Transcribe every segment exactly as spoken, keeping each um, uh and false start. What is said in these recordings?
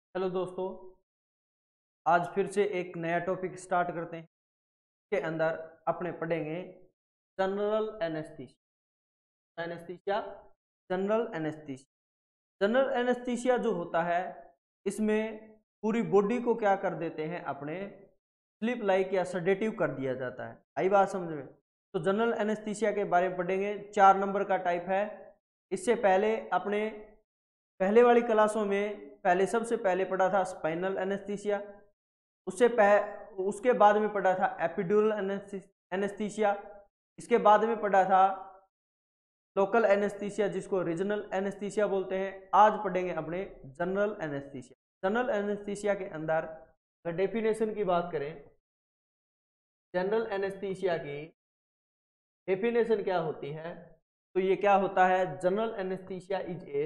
Hello दोस्तों, आज फिर से एक नया टॉपिक स्टार्ट करते हैं। इसके अंदर अपने पढ़ेंगे general anaesthesia. Anaesthesia general anaesthesia general anaesthesia जो होता है, इसमें पूरी बॉडी को क्या कर देते हैं, अपने स्लीप लाइक या सडेटिव कर दिया जाता है। आई बात समझ में? तो जनरल एनेस्थीसिया के बारे में पढ़ेंगे। चार नंबर का टाइप है। इससे पहले अपने पहले वाली क्लासों में पहले सबसे पहले पढ़ा था स्पाइनल एनेस्थीसिया, उससे पह उसके बाद में पढ़ा था एपिड्यूरल एनेस्थीसिया, इसके बाद में पढ़ा था लोकल एनेस्थीसिया जिसको रीजनल एनेस्थीसिया बोलते हैं। आज पढ़ेंगे अपने जनरल एनेस्थीसिया। जनरल एनेस्थीसिया के अंदर अगर डेफिनेशन की बात करें, जनरल एनेस्थीसिया की डेफिनेशन क्या होती है, तो ये क्या होता है, general anaesthesia is a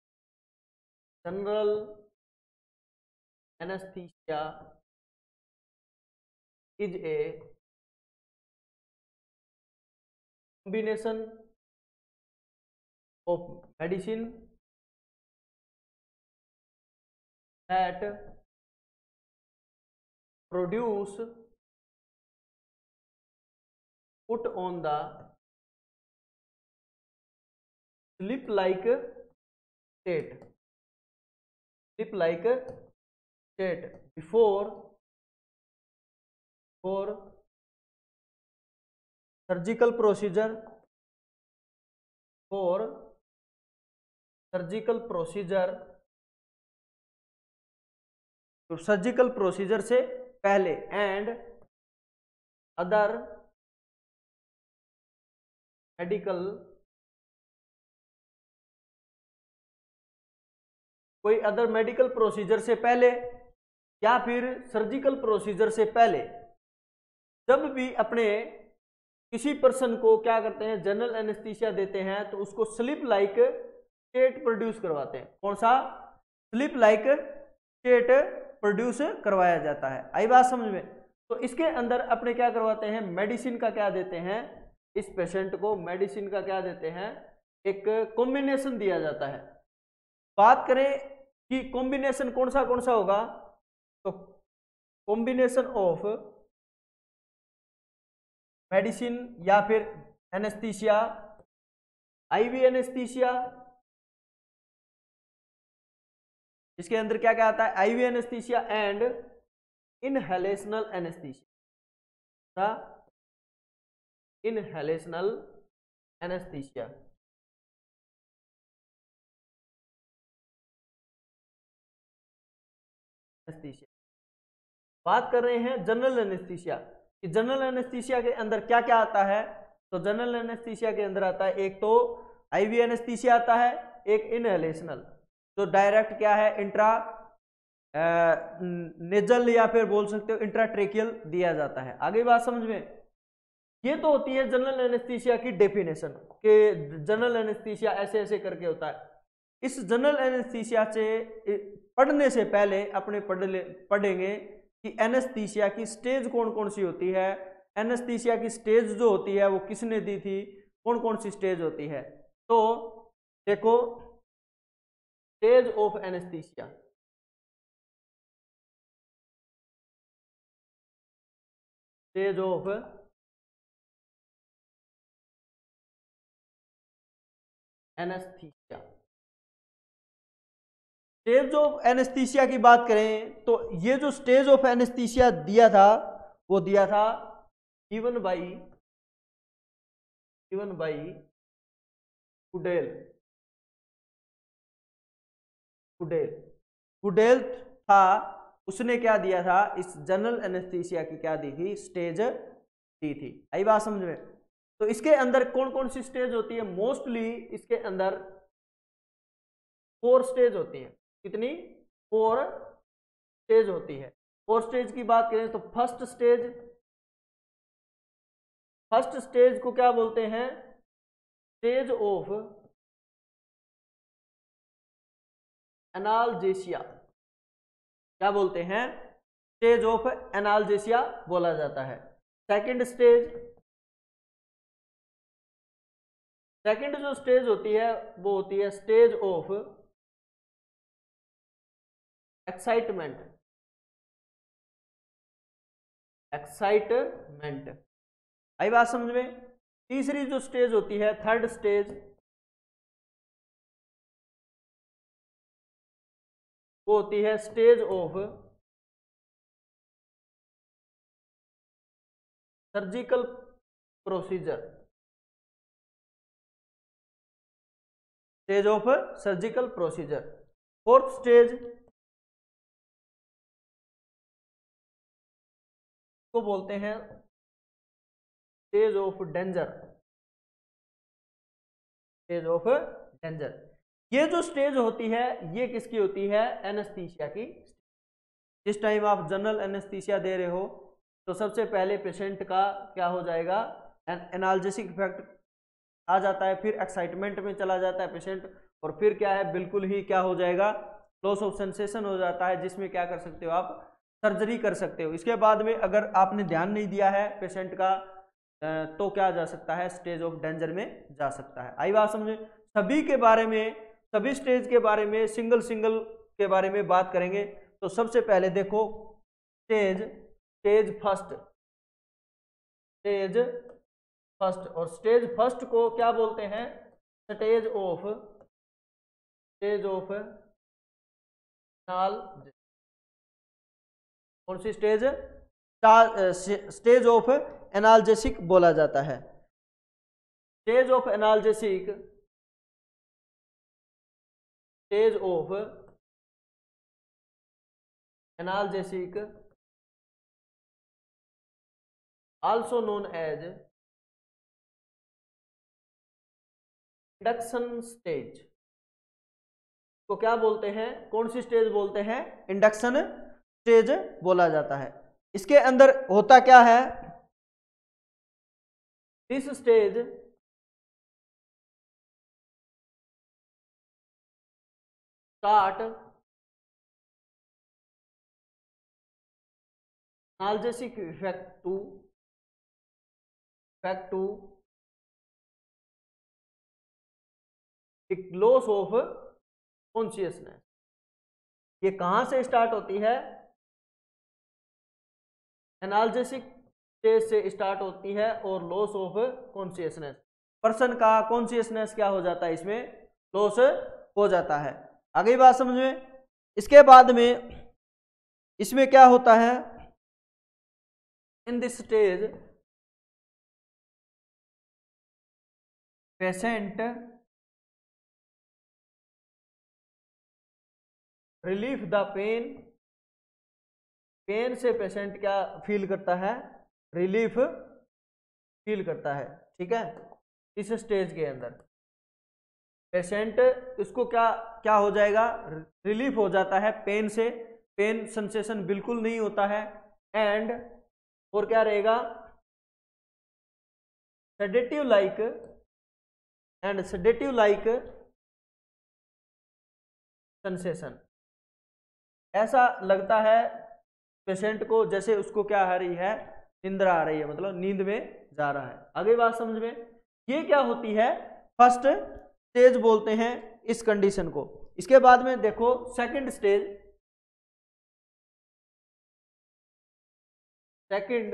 general anesthesia is a combination of medicine that produce put on the sleep like state sleep like state before for surgical procedure for surgical procedure तो सर्जिकल प्रोसीजर से पहले and other medical कोई other medical procedure से पहले या फिर surgical procedure से पहले जब भी अपने किसी पर्सन को क्या करते हैं, जनरल एनेस्थीसिया देते हैं, तो उसको स्लीप लाइक स्टेट प्रोड्यूस करवाते हैं। कौन सा? स्लीप लाइक स्टेट प्रोड्यूस करवाया जाता है। आई बात समझ में? तो इसके अंदर अपने क्या करवाते हैं, मेडिसिन का क्या देते हैं, इस पेशेंट को मेडिसिन का क्या देते हैं, एक कॉम्बिनेशन दिया जाता है। बात करें कि कॉम्बिनेशन कौन सा कौन सा होगा, तो कॉम्बिनेशन ऑफ मेडिसिन या फिर एनेस्थीसिया, आईवी एनेस्थीसिया, इसके अंदर क्या क्या आता है, IV anaesthesia and inhalational anaesthesia. Inhalational anaesthesia anaesthesia बात कर रहे हैं जनरल एनेस्थीसिया कि जनरल एनेस्थीसिया के अंदर क्या क्या आता है। तो जनरल एनेस्थीसिया के अंदर आता है, एक तो आईवी एनेस्थीसिया आता है, एक इनहेलेशनल जो डायरेक्ट क्या है, इंट्रा नेजल या फिर बोल सकते हो इंट्राट्रेकियल दिया जाता है। आगे बात समझ में? ये तो होती है जनरल एनेस्थीसिया की डेफिनेशन कि जनरल एनेस्थीसिया ऐसे ऐसे करके होता है। इस जनरल एनेस्थीसिया से पढ़ने से पहले अपने पढ़ ले पढ़ेंगे कि एनेस्थीसिया की स्टेज कौन कौन सी होती है। एनेस्थीसिया की स्टेज जो होती है वो किसने दी थी, कौन कौन सी स्टेज होती है। तो देखो, stage of anaesthesia, stage of anaesthesia. Stage of anaesthesia की बात करें तो ये जो स्टेज ऑफ एनेस्थीसिया दिया था वो दिया था given by given by Guedel Guedel Guedel था। उसने क्या दिया था, इस जनरल एनेस्थीसिया की क्या दी थी, स्टेज दी थी। आई बात समझ में? तो इसके अंदर कौन कौन सी स्टेज होती है, मोस्टली इसके अंदर फोर स्टेज होती है। कितनी? फोर स्टेज होती है। फोर स्टेज की बात करें तो फर्स्ट स्टेज, फर्स्ट स्टेज को क्या बोलते हैं, स्टेज ऑफ एनाल्जेसिया। क्या बोलते हैं? स्टेज ऑफ एनाल्जेसिया बोला जाता है। सेकंड स्टेज, सेकंड जो स्टेज होती है वो होती है स्टेज ऑफ एक्साइटमेंट, एक्साइटमेंट। आई बात समझ में। तीसरी जो स्टेज होती है, थर्ड स्टेज, वो होती है stage of surgical procedure, stage of surgical procedure. Fourth stage को बोलते हैं stage of danger, stage of danger. ये जो स्टेज होती है ये किसकी होती है? एनेस्थीसिया की। जिस टाइम आप जनरल एनेस्थीसिया दे रहे हो तो सबसे पहले पेशेंट का क्या हो जाएगा? एनाल्जेसिक इफेक्ट आ जाता है, फिर एक्साइटमेंट में चला जाता है पेशेंट, और फिर क्या है, बिल्कुल ही क्या हो जाएगा? लॉस ऑफ सेंसेशन हो जाता है, जिसमें क्या कर सकते हो आप? सर्जरी कर सकते हो। इसके बाद में अगर आपने ध्यान नहीं दिया है पेशेंट का तो क्या जा सकता है? स्टेज ऑफ डेंजर में जा सकता है। आई बात समझे। सभी के बारे में, सभी स्टेज के बारे में सिंगल सिंगल के बारे में बात करेंगे। तो सबसे पहले देखो stage, stage first, stage first. और स्टेज फर्स्ट को क्या बोलते हैं? स्टेज ऑफ, स्टेज ऑफ नाल, कौन सी स्टेज? स्टेज ऑफ एनाल्जेसिक बोला जाता है। Stage of analgesic, stage of analgesic, also known as induction stage को क्या बोलते हैं? कौन सी स्टेज बोलते हैं? इंडक्शन स्टेज बोला जाता है। इसके अंदर होता क्या है? This stage start analgesic effect to effect to loss of consciousness. ये कहां से स्टार्ट होती है? एनाल्जेसिक स्टेज से स्टार्ट होती है और लॉस ऑफ कॉन्शियसनेस, पर्सन का कॉन्शियसनेस क्या हो जाता है? इसमें लॉस हो जाता है। आगे बात समझ में। इसके बाद में इसमें क्या होता है? In this stage patient relief the pain, pain से पेशेंट क्या फील करता है? रिलीफ फील करता है। ठीक है। इस स्टेज के अंदर पेशेंट, इसको क्या क्या हो जाएगा? रिलीफ हो जाता है पेन से, पेन सेंसेशन बिल्कुल नहीं होता है। एंड और क्या रहेगा? Sedative like and sedative like sensation. ऐसा लगता है पेशेंट को जैसे उसको क्या आ रही है? निंद्रा आ रही है, मतलब नींद में जा रहा है। आगे बात समझ में। ये क्या होती है? फर्स्ट स्टेज बोलते हैं इस कंडीशन को। इसके बाद में देखो second stage, second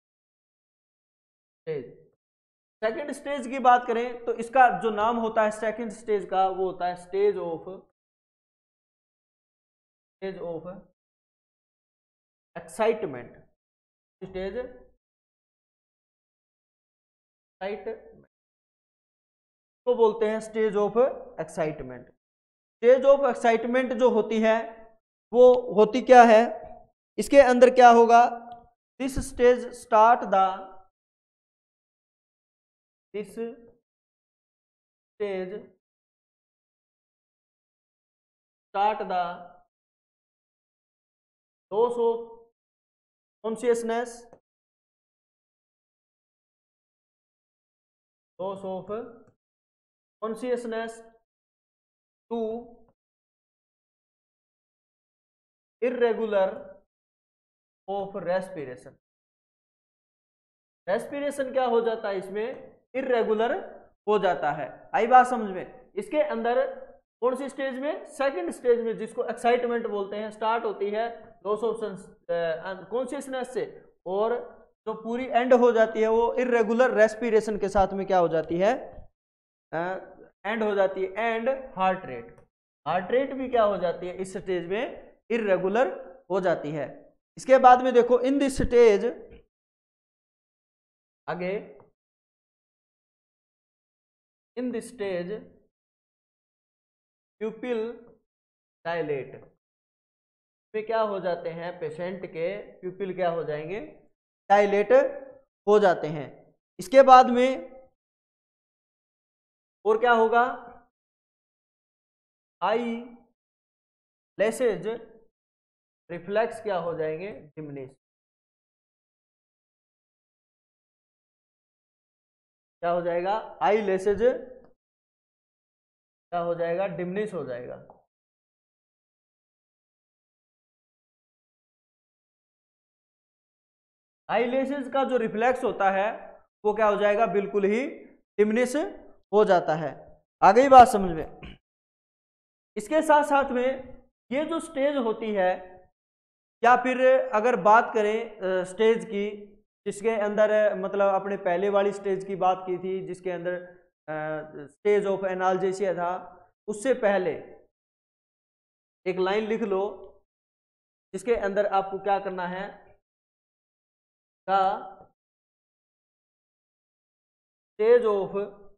stage, second stage की बात करें तो इसका जो नाम होता है सेकंड स्टेज का, वो होता है stage of, stage of excitement, stage excitement को बोलते हैं stage of excitement. Stage of excitement जो होती है वो होती क्या है? इसके अंदर क्या होगा? This stage start the, this stage start the loss of consciousness, loss of consciousness to irregular of respiration. Respiration क्या हो जाता है इसमें? इर्रेगुलर हो जाता है। आई बात समझ में। इसके अंदर कौन सी स्टेज में? सेकंड स्टेज में, जिसको एक्साइटमेंट बोलते हैं, स्टार्ट होती है लॉस ऑफ कॉन्शियसनेस से और जो पूरी एंड हो जाती है वो इरेगुलर रेस्पिरेशन के साथ में क्या हो जाती है? एंड हो जाती है। And heart rate, heart rate भी क्या हो जाती है इस स्टेज में? इरेगुलर हो जाती है। इसके बाद में देखो इन दिस स्टेज, आगे in this stage pupil dilate में क्या हो जाते हैं? पेशेंट के प्यूपिल क्या हो जाएंगे? डायलेट हो जाते हैं। इसके बाद में और क्या होगा? आई लैसेज रिफ्लेक्स क्या हो जाएंगे? डिमिनिश। क्या हो जाएगा? आई लैसेज क्या हो जाएगा? डिमिनिश हो जाएगा। आई लैसेज का जो रिफ्लेक्स होता है वो क्या हो जाएगा? बिल्कुल ही डिमिनिश हो जाता है। आगे ही बात समझ में। इसके साथ साथ में ये जो स्टेज होती है, या फिर अगर बात करें स्टेज की जिसके अंदर मतलब अपने पहले वाली स्टेज की बात की थी जिसके अंदर स्टेज ऑफ एनाल्जेसिया था, उससे पहले एक लाइन लिख लो जिसके अंदर आपको क्या करना है? का stage of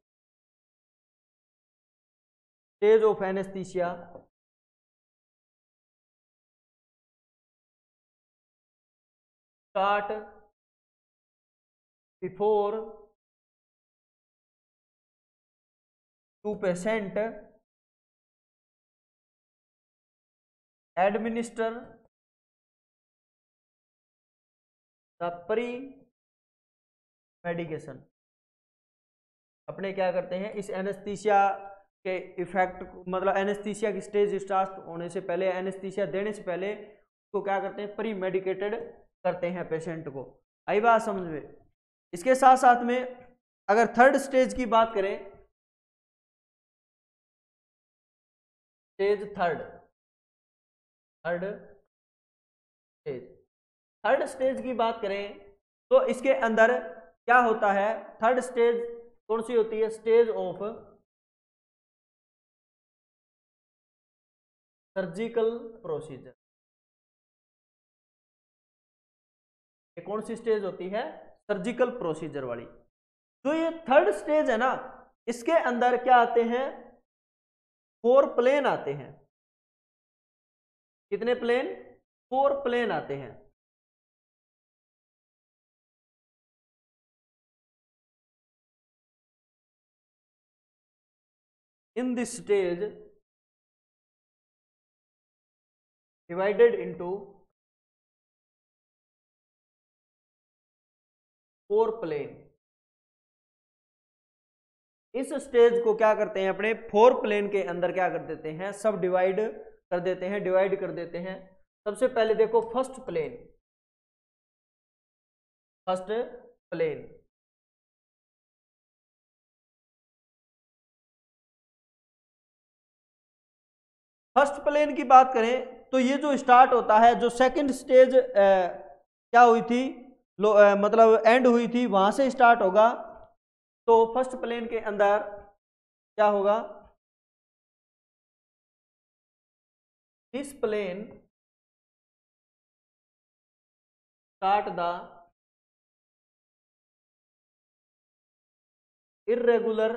stage of anaesthesia start before to patient administer the pre medication. अपने क्या करते हैं इस एनेस्थीसिया के इफेक्ट, मतलब एनेस्थीसिया की स्टेज स्टार्ट होने से पहले, एनेस्थीसिया देने से पहले उसको क्या करते हैं? प्री मेडिकेटेड करते हैं पेशेंट को। आई बात समझ में। इसके साथ साथ में अगर थर्ड स्टेज की बात करें, stage third third stage third stage की बात करें तो इसके अंदर क्या होता है? थर्ड स्टेज कौन सी होती है? Stage of surgical procedure. ये कौन सी स्टेज होती है? सर्जिकल प्रोसीजर वाली। तो ये थर्ड स्टेज है ना, इसके अंदर क्या आते हैं? फोर प्लेन आते हैं। कितने प्लेन? फोर प्लेन आते हैं। In this stage divided into four plane. इस स्टेज को क्या करते हैं? अपने फोर प्लेन के अंदर क्या कर देते हैं? सब डिवाइड कर देते हैं, डिवाइड कर देते हैं। सबसे पहले देखो first plane, first plane first plane की बात करें तो ये जो स्टार्ट होता है, जो सेकंड स्टेज क्या हुई थी, लो, आ, मतलब एंड हुई थी, वहां से स्टार्ट होगा। तो फर्स्ट प्लेन के अंदर क्या होगा? This plane start the irregular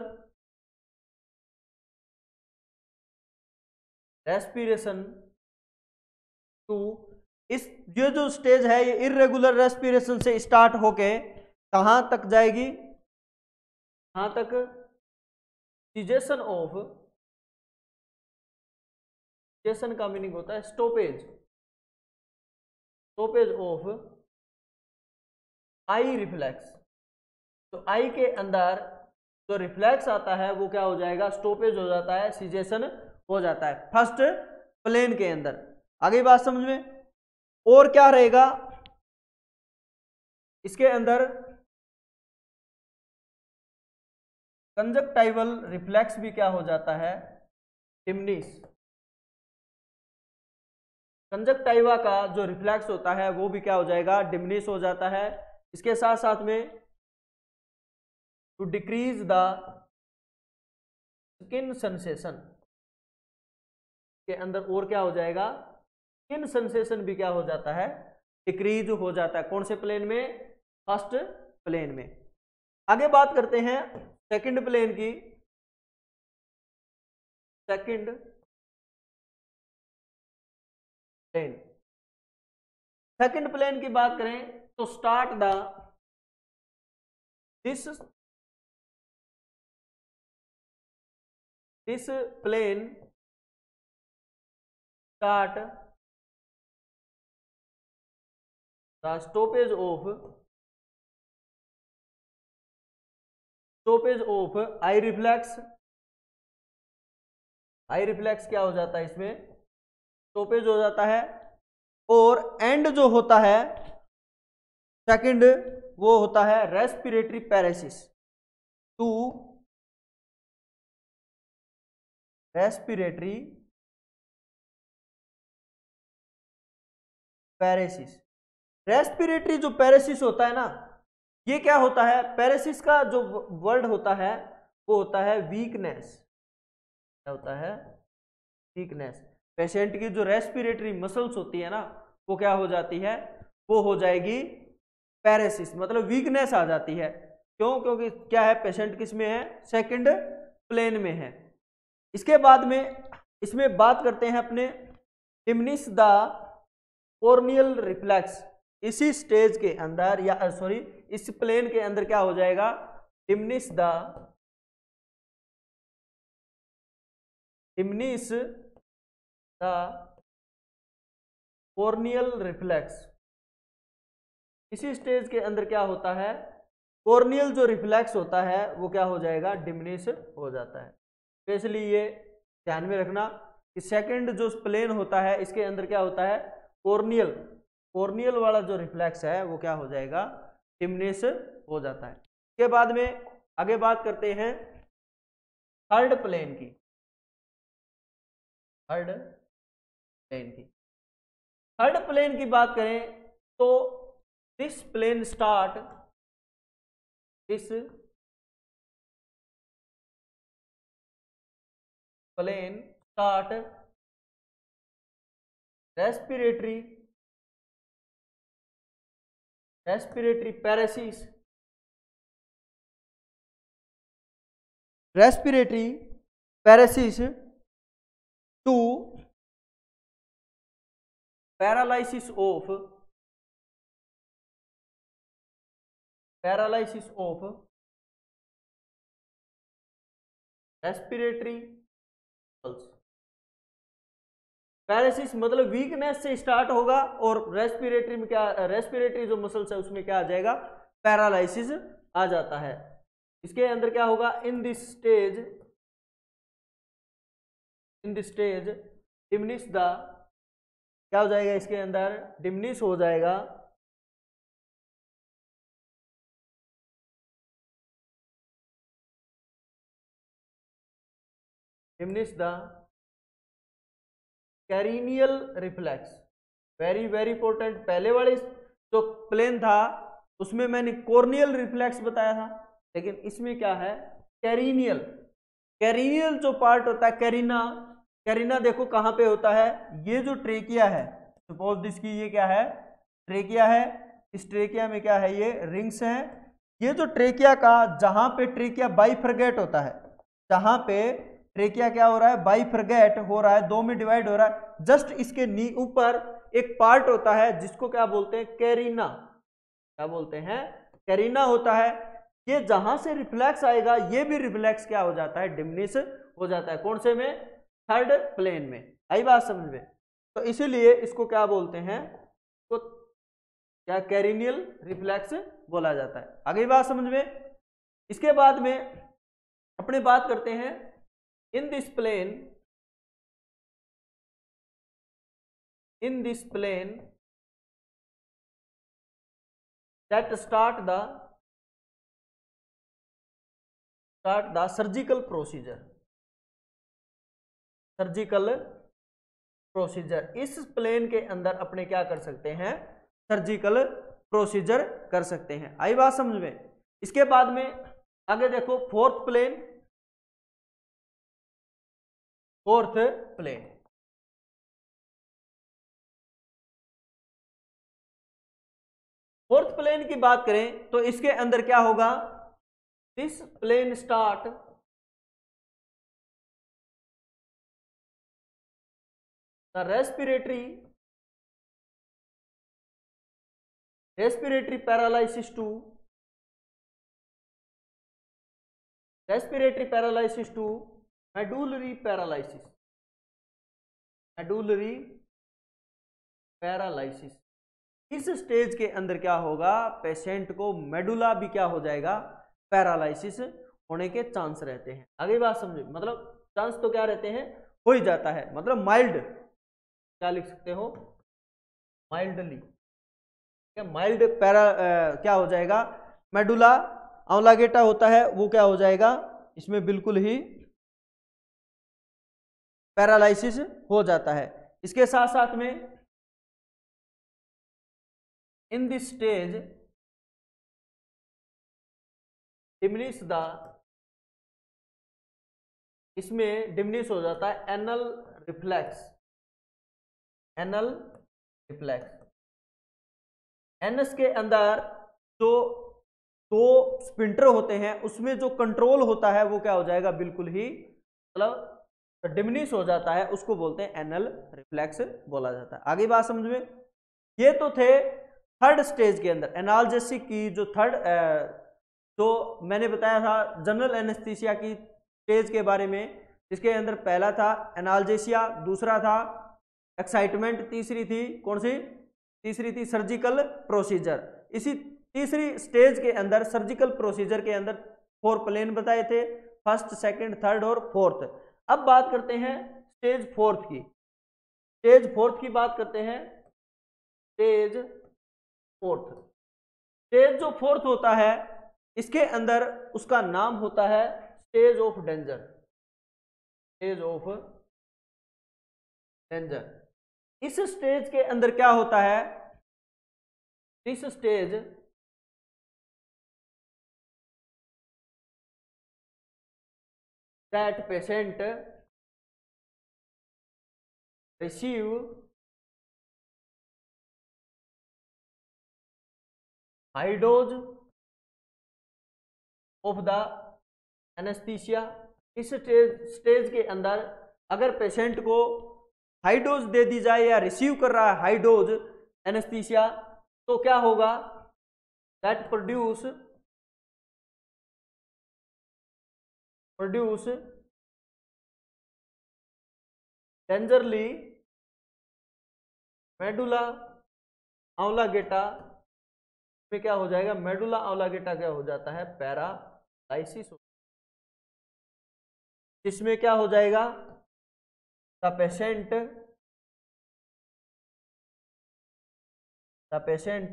respiration to. इस ये जो स्टेज है ये इरेगुलर रेस्पिरेशन से स्टार्ट होके कहां तक जाएगी? कहां तक? सीजेशन ऑफ, सीजेशन का मीनिंग होता है stoppage, stoppage of eye reflex. तो आई के अंदर जो रिफ्लेक्स आता है वो क्या हो जाएगा? स्टॉपेज हो जाता है, सीजेशन हो जाता है फर्स्ट प्लेन के अंदर। आगे बात समझ में। और क्या रहेगा इसके अंदर? कंजक्टाइवल रिफ्लेक्स भी क्या हो जाता है? डिमनिस। कंजक्टाइवा का जो रिफ्लेक्स होता है वो भी क्या हो जाएगा, डिमनिस हो जाता है। इसके साथ साथ में to decrease the skin sensation के अंदर और क्या हो जाएगा, स्किन सेंसेशन भी क्या हो जाता है, डिक्रीज हो जाता है। कौन से प्लेन में, फर्स्ट प्लेन में। आगे बात करते हैं सेकंड प्लेन की। सेकंड प्लेन, सेकंड प्लेन की बात करें तो start the this this plane start the stoppage of stoppage of eye reflex। Eye reflex क्या हो जाता है, इसमें स्टॉपेज हो जाता है। और एंड जो होता है सेकंड, वो होता है respiratory paralysis. To respiratory paralysis. Respiratory जो पैरालिसिस होता है ना, ये क्या होता है, पैरालिसिस का जो वर्ड होता है वो होता है वीकनेस। क्या होता है, वीकनेस। पेशेंट की जो रेस्पिरेटरी मसल्स होती है ना, वो क्या हो जाती है, वो हो जाएगी पैरालिसिस, मतलब वीकनेस आ जाती है। क्यों, क्योंकि क्या है, पेशेंट किस में है, सेकंड प्लेन में है। इसके बाद में इसमें बात करते हैं अपने डिमनिश द कॉर्नियल रिफ्लेक्स। इसी स्टेज के अंदर या सॉरी इस प्लेन के अंदर क्या हो जाएगा, diminish the diminish the corneal reflex. इसी स्टेज के अंदर क्या होता है, कॉर्नियल जो रिफ्लेक्स होता है वो क्या हो जाएगा, डिमनिश हो जाता है। तो इसलिए ये ध्यान में रखना कि सेकंड जो प्लेन होता है इसके अंदर क्या होता है, कॉर्नियल कॉर्नियल वाला जो रिफ्लेक्स है वो क्या हो जाएगा, डिमनिश हो जाता है। इसके बाद में आगे बात करते हैं थर्ड प्लेन की। थर्ड प्लेन की थर्ड प्लेन की बात करें तो this plane start this plane start respiratory respiratory paralysis respiratory paralysis to paralysis of paralysis of respiratory muscles. Paralysis मतलब वीकनेस से स्टार्ट होगा और रेस्पिरेटरी में क्या, रेस्पिरेटरी जो मसल्स है उसमें क्या आ जाएगा, पैरालिसिस आ जाता है। इसके अंदर क्या होगा, in this stage in this stage diminish the, क्या हो जाएगा, इसके अंदर डिमनिश हो जाएगा diminish the corneal reflex. Very very important. पहले वाले जो प्लेन था उसमें मैंने कॉर्नियल रिफ्लेक्स बताया था, लेकिन इसमें क्या है, कैरिनियल। कैरिनियल जो पार्ट होता है, कैरिना कैरिना देखो कहाँ पे होता है, ये जो ट्रेकिया है, सपोज दिस की ये क्या है, ट्रेकिया है। इस ट्रेकिया में क्या है, ये रिंग्स है। ये जो ट्रेकिया का, जहां पे ट्रेकिया बाइफरगेट होता है, जहां पे ट्रेकिया क्या हो रहा है, बाइफरगेट हो रहा है, दो में डिवाइड हो रहा है, जस्ट इसके नी ऊपर एक पार्ट होता है जिसको क्या बोलते हैं, कैरिना। क्या बोलते हैं, कैरिना होता है। ये जहां से रिफ्लेक्स आएगा ये भी रिफ्लेक्स क्या हो जाता है, डिमनिश हो जाता है। कौन से में, थर्ड प्लेन में। आई बात समझ में। तो इसीलिए इसको क्या बोलते हैं, तो क्या कैरिनियल रिफ्लेक्स बोला जाता है। आगे बात समझ में। इसके बाद में अपने बात करते हैं in this plane in this plane that start the start the surgical procedure surgical procedure. इस प्लेन के अंदर अपने क्या कर सकते हैं, सर्जिकल प्रोसीजर कर सकते हैं। आई बात समझ में। इसके बाद में आगे देखो fourth plane, fourth plane fourth plane की बात करें तो इसके अंदर क्या होगा, this plane start the respiratory respiratory paralysis to respiratory paralysis to medullary paralysis medullary paralysis. इस स्टेज के अंदर क्या होगा, पेशेंट को मेडुला भी क्या हो जाएगा, पैरालाइसिस होने के चांस रहते हैं। आगे बात समझे, मतलब चांस तो क्या रहते हैं, हो ही जाता है, मतलब माइल्ड, क्या लिख सकते हो, माइल्डली, माइल्ड पैरा आ, क्या हो जाएगा, मेडुला ऑब्लांगेटा होता है वो क्या हो जाएगा, इसमें बिल्कुल ही पैरालाइसिस हो जाता है। इसके साथ साथ में in this stage diminish the, इसमें डिमिनिश हो जाता है anal reflex, anal reflex. Anus के अंदर जो दो स्पिंटर होते हैं उसमें जो कंट्रोल होता है वो क्या हो जाएगा, बिल्कुल ही मतलब डिमिनिश हो जाता है, उसको बोलते हैं एनल रिफ्लेक्स बोला जाता है। आगे बात समझ में। ये तो थे थर्ड स्टेज के अंदर एनाल्जेसिक की जो थर्ड जो मैंने बताया था जनरल एनेस्थीसिया की स्टेज के बारे में, जिसके अंदर पहला था एनाल्जेसिया, दूसरा था एक्साइटमेंट, तीसरी थी कौन सी, तीसरी थी सर्जिकल प्रोसीजर। इसी तीसरी स्टेज के अंदर सर्जिकल प्रोसीजर के अंदर फोर प्लेन बताए थे, फर्स्ट, सेकंड, थर्ड और फोर्थ। अब बात करते हैं स्टेज फोर्थ की, स्टेज फोर्थ की बात करते हैं, स्टेज फोर्थ। स्टेज जो फोर्थ होता है इसके अंदर उसका नाम होता है stage of danger, stage of danger. इस स्टेज के अंदर क्या होता है, this stage that patient receive high dose of the anaesthesia. इस स्टेज स्टेज के अंदर अगर पेशेंट को हाई डोज दे दी जाए या रिसीव कर रहा है हाई डोज एनेस्थीसिया, तो क्या होगा, that produce produce dangerously medulla oblongata में क्या हो जाएगा, मेडुला ऑब्लांगेटा क्या हो जाता है, पैरालाइसिस। इसमें क्या हो जाएगा, the patient the patient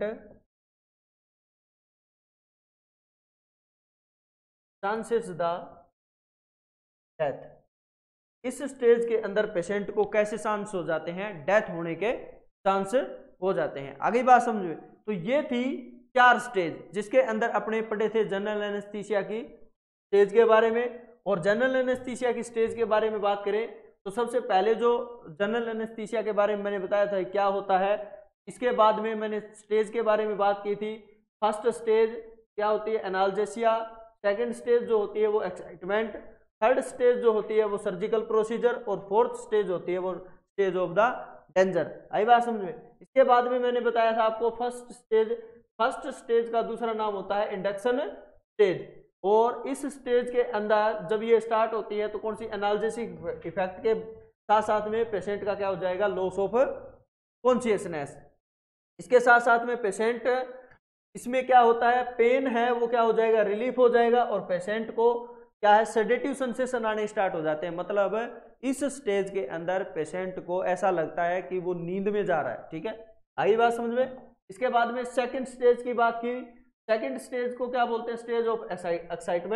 chances the death. इस स्टेज के अंदर पेशेंट को कैसे चांस हो जाते हैं, डेथ होने के चांस हो जाते हैं। आगे बात समझिए। तो ये थी चार स्टेज जिसके अंदर अपने पढ़े थे जनरल एनेस्थीसिया की स्टेज के बारे में। और जनरल एनेस्थीसिया की स्टेज के बारे में बात करें तो सबसे पहले जो जनरल एनेस्थीसिया के बारे में मैंने बताया था क्या होता है, इसके बाद में मैंने स्टेज के बारे में बात की थी। फर्स्ट स्टेज क्या होती है, एनाल्जेसिया। सेकेंड स्टेज जो होती है वो एक्साइटमेंट। थर्ड स्टेज जो होती है वो सर्जिकल प्रोसीजर। और फोर्थ स्टेज होती है वो स्टेज ऑफ द डेंजर। आई बात समझ में। इसके बाद में मैंने बताया था आपको फर्स्ट स्टेज फर्स्ट स्टेज का दूसरा नाम होता है इंडक्शन स्टेज। और इस स्टेज के अंदर जब ये स्टार्ट होती है तो कौन सी, एनाल्जेसिक इफेक्ट के साथ साथ में पेशेंट का क्या हो जाएगा, लॉस ऑफ कॉन्शियसनेस। इसके साथ साथ में पेशेंट, इसमें क्या होता है, पेन है वो क्या हो जाएगा, रिलीफ हो जाएगा। और पेशेंट को क्या है, सेडेटिव सेंसेशन आने स्टार्ट हो जाते हैं। मतलब इस स्टेज के अंदर पेशेंट को ऐसा लगता है कि वो नींद में जा रहा है। ठीक है, आई बात समझ में। इसके बाद में सेकंड स्टेज की बात की। सेकंड स्टेज को क्या बोलते हैं, स्टेज ऑफ एक्साइटमेंट।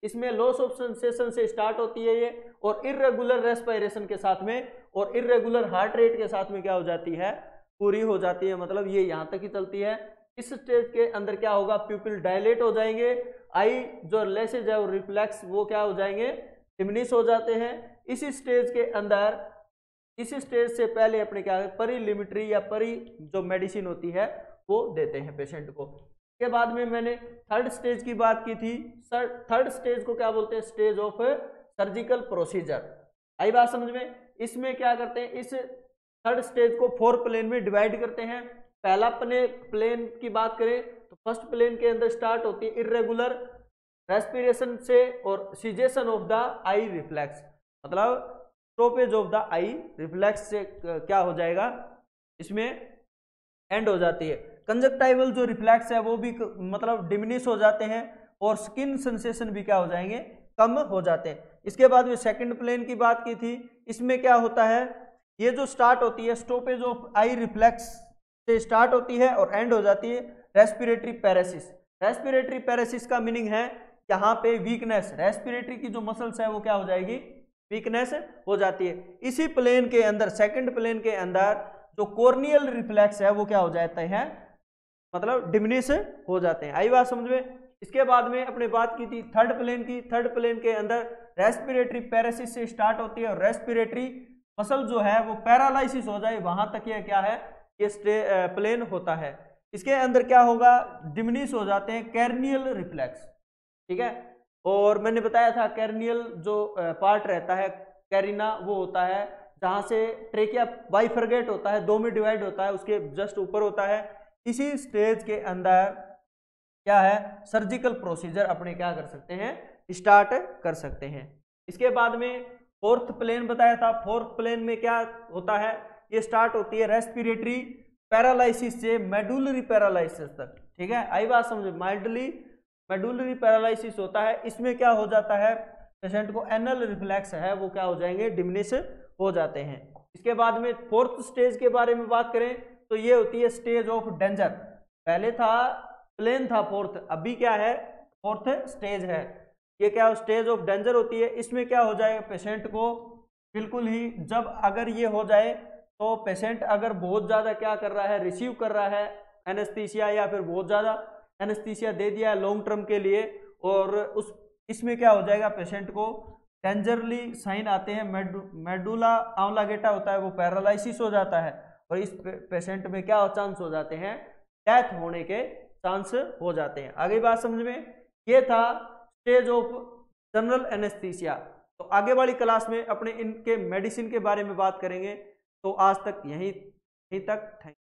इसमें लॉस ऑफ सेंसेशन से स्टार्ट होती है ये, और इर्रेगुलर रेस्पिरेशन के साथ में और इर्रेगुलर हार्ट रेट के साथ में क्या हो जाती है, पूरी हो जाती है। मतलब ये यहाँ तक ही चलती है। इस स्टेज के अंदर क्या होगा, प्यूपिल डायलेट हो जाएंगे, आई जो लेसेज है और रिफ्लेक्स वो क्या हो जाएंगे, डिमिनिश हो जाते हैं। इसी स्टेज के अंदर, इसी स्टेज से पहले अपने क्या है, परीलिमिट्री या परी जो मेडिसिन होती है वो देते हैं पेशेंट को। के बाद में मैंने थर्ड स्टेज की बात की थी। थर्ड स्टेज को क्या बोलते हैं, स्टेज ऑफ सर्जिकल प्रोसीजर। आई बात समझ में। इसमें क्या करते हैं, इस थर्ड स्टेज को फोर प्लेन में डिवाइड करते हैं। पहला प्लेन प्लेन की बात करें तो फर्स्ट प्लेन के अंदर स्टार्ट होती है इर्रेगुलर रेस्पिरेशन से और cessation of the eye reflex, मतलब stoppage of the eye reflex से क्या हो जाएगा, इसमें एंड हो जाती है। कंजक्टाइवल जो रिफ्लेक्स है वो भी मतलब डिमिनिश हो जाते हैं और स्किन सेंसेशन भी क्या हो जाएंगे, कम हो जाते हैं। इसके बाद में सेकंड प्लेन की बात की थी। इसमें क्या होता है, ये जो स्टार्ट होती है स्टॉपेज ऑफ आई रिफ्लेक्स से स्टार्ट होती है और एंड हो जाती है रेस्पिरेटरी पैरासिस। रेस्पिरेटरी पैरासिस का मीनिंग है यहाँ पे वीकनेस, रेस्पिरेटरी की जो मसल्स है वो क्या हो जाएगी, वीकनेस हो जाती है। इसी प्लेन के अंदर, सेकंड प्लेन के अंदर जो कॉर्नियल रिफ्लेक्स है वो क्या हो जाता है, मतलब डिमिनिश हो जाते हैं। आई बात समझ में। इसके बाद में अपने बात की थी थर्ड प्लेन की। थर्ड प्लेन के अंदर रेस्पिरेटरी पैरासिस से स्टार्ट होती है और रेस्पिरेटरी मसल जो है वो पैरालाइसिस हो जाए, वहां तक ये क्या है, ये प्लेन होता है। इसके अंदर क्या होगा, डिमिनिश हो जाते हैं कैर्नियल रिफ्लेक्स, ठीक है। और मैंने बताया था कैर्नियल जो पार्ट रहता है, कैरिना, वो होता है जहां से ट्रेकिया बाइफरगेट होता है, दो में डिवाइड होता है, उसके जस्ट ऊपर होता है। इसी स्टेज के अंदर क्या है, सर्जिकल प्रोसीजर अपने क्या कर सकते हैं, स्टार्ट कर सकते हैं। इसके बाद में फोर्थ प्लेन बताया था। फोर्थ प्लेन में क्या होता है, ये स्टार्ट होती है रेस्पिरेटरी पैरालाइसिस से मेडुलरी पैरालाइसिस तक, ठीक है। आई बात समझे, माइल्डली मेडुलरी पैरालाइसिस होता है। इसमें क्या हो जाता है, पेशेंट को एनल रिफ्लेक्स है वो क्या हो जाएंगे, डिमिनिश हो जाते हैं। इसके बाद में फोर्थ स्टेज के बारे में बात करें तो ये होती है स्टेज ऑफ डेंजर। पहले था प्लेन था फोर्थ, अभी क्या है, फोर्थ स्टेज है। ये क्या स्टेज ऑफ डेंजर होती है। इसमें क्या हो जाएगा, पेशेंट को बिल्कुल ही, जब अगर ये हो जाए तो पेशेंट अगर बहुत ज़्यादा क्या कर रहा है, रिसीव कर रहा है एनेस्थीसिया, या फिर बहुत ज़्यादा एनेस्थीसिया दे दिया है लॉन्ग टर्म के लिए, और उस इसमें क्या हो जाएगा, पेशेंट को डेंजरली साइन आते हैं, मेडु, मेडुला ऑब्लांगेटा होता है वो पैरालाइसिस हो जाता है, और इस पेशेंट में क्या चांस हो जाते हैं, डेथ होने के चांस हो जाते हैं। आगे बात समझ में। ये था स्टेज ऑफ जनरल एनेस्थीसिया। तो आगे वाली क्लास में अपने इनके मेडिसिन के बारे में बात करेंगे। तो आज तक यहीं यहीं तक। थैंक